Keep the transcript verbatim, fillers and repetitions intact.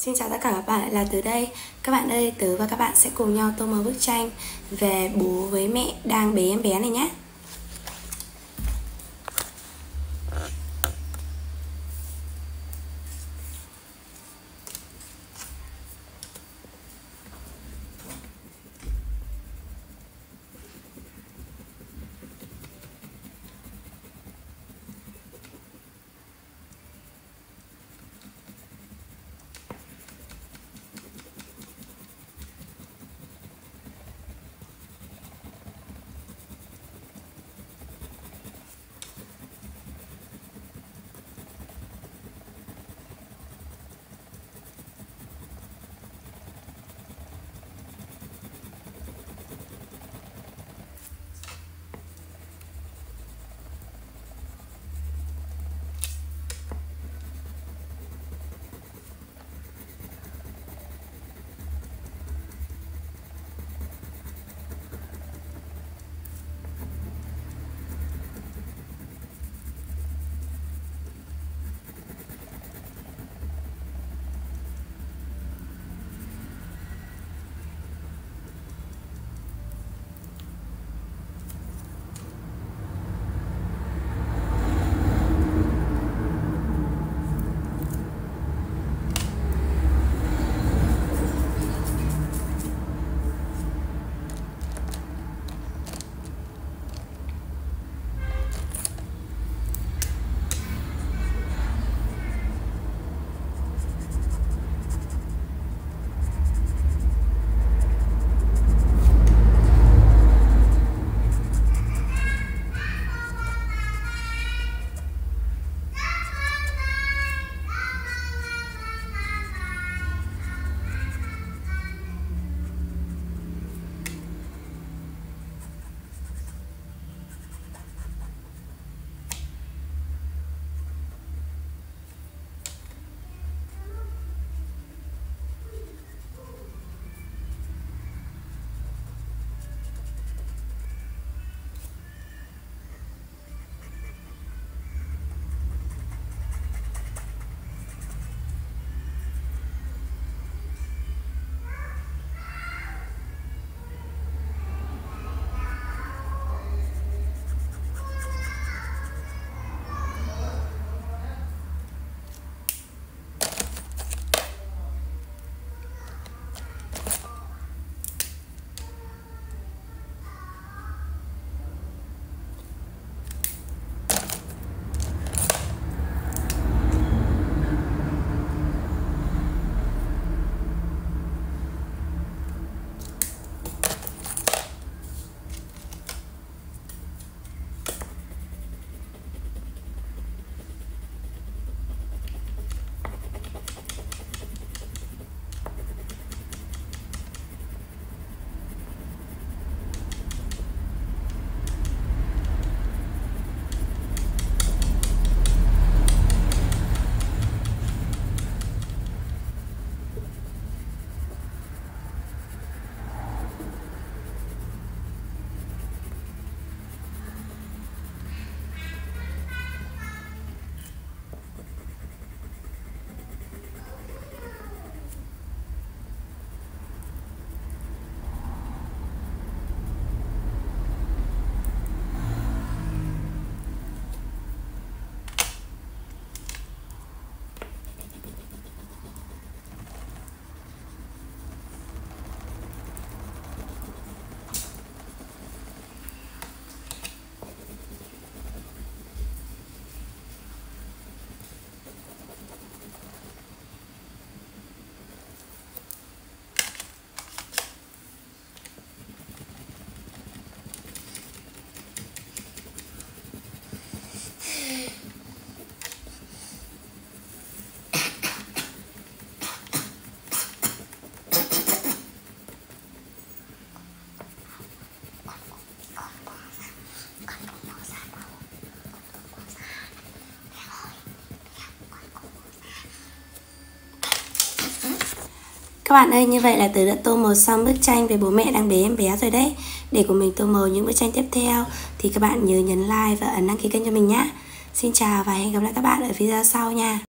Xin chào tất cả các bạn, lại là Tớ đây. Các bạn ơi, Tớ và các bạn sẽ cùng nhau tô màu bức tranh về bố với mẹ đang bế em bé này nhé. Các bạn ơi, như vậy là Tớ đã tô màu xong bức tranh về bố mẹ đang bế em bé rồi đấy. Để của mình tô màu những bức tranh tiếp theo thì các bạn nhớ nhấn like và ấn đăng ký kênh cho mình nhé. Xin chào và hẹn gặp lại các bạn ở video sau nha.